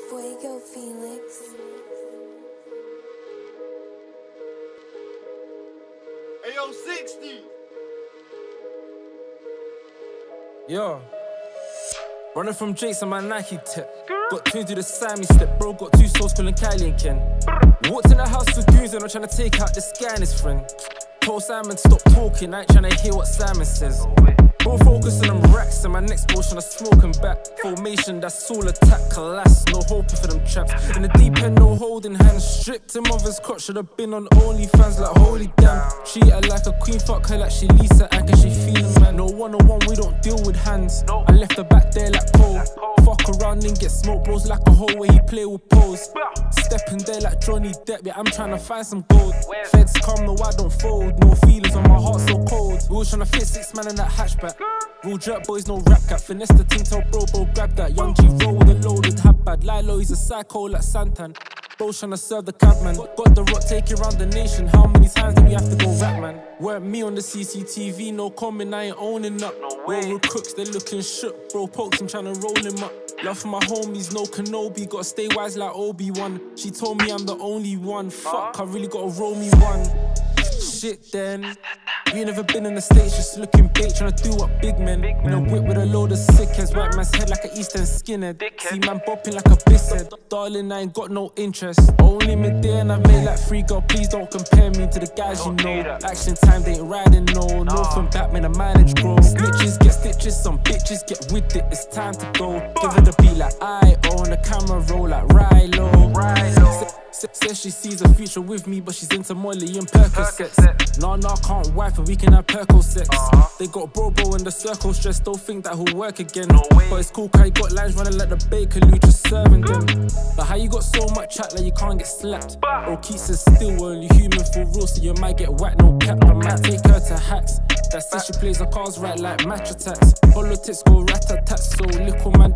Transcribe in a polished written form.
Fuego Felix. Ayo, 60. Yo, running from Jake's on my Nike tip. Got twins do the Sammy step, bro. Got two souls calling Kylie and Ken. Walked in the house with goons and I'm trying to take out this guy and his friend. Told Simon stop talking, I ain't trying to hear what Simon says. Bro, focus on them racks and my next potion I smoking back. Formation, that's all attack, collapse, no hoping for them traps. In the deep end, no holding hands. Stripped him of his crotch, should've been on OnlyFans like holy damn. Treat her like a queen, fuck her like she Lisa, and cause she feeling man. No one-on-one, we don't deal with hands. I left her back there like Cole. Fuck around and get smoked, bros like a hole where he play with pose. Stepping there like Johnny Depp, yeah, I'm trying to find some gold. Feds come, no I don't fold, no feelings on my heart so cold. We was trying to fit 6 man in that hatchback. Real jerk boys, no rap cap. Finesse the ting, tell bro, grab that. Young G roll with a loaded hat bad. Lilo, he's a psycho like Santan. Bro tryna serve the cabman. Got the rock, take it round the nation. How many times do we have to go rap, man? Weren't me on the CCTV, no comment, I ain't owning up. We're crooks, they looking shook. Bro pokes, I'm tryna roll him up. Love for my homies, no Kenobi. Gotta stay wise like Obi-Wan. She told me I'm the only one. Fuck, I really gotta roll me one. Shit then. You never been in the States, just looking bait, tryna do what big men. In a whip with a load of sick heads, white man's head like an East End skinhead. See man bopping like a bishead. Darling, I ain't got no interest. Only midday and I made like 3 girl. Please don't compare me to the guys you know. Action time, they ain't riding no. North and Batman, a manage grow. Snitches get stitches, some bitches get with it. It's time to go. Give her the beat like I own the camera roll like Rilo. Says she sees a future with me, but she's into Molly and Percocets. Nah, can't wife her, we can have Perco sex. They got bro in the circle stress, don't think that he'll work again. But it's cool, cause he got lines running like the baker, Lou just serving them. But how you got so much chat like you can't get slapped? Bro, keeps it still, only human for real, so you might get whacked, no cap. I might take her to hacks. That's it, she plays the cards right like match attacks. Politics go rat-a-tat, so little man